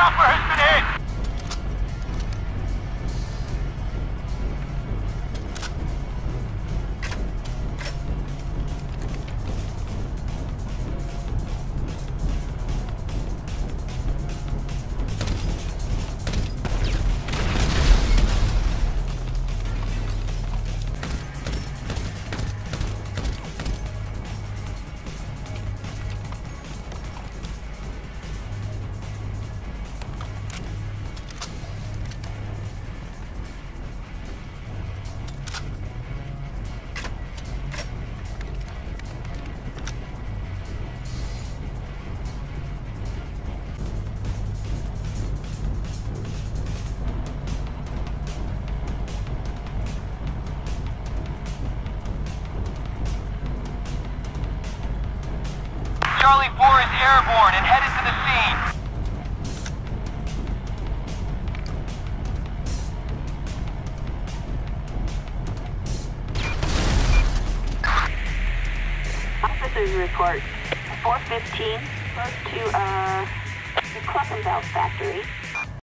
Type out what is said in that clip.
chopper has been hit! Charlie 4 is airborne and headed to the scene. Officers report 415 close to the Cluckenbelt factory.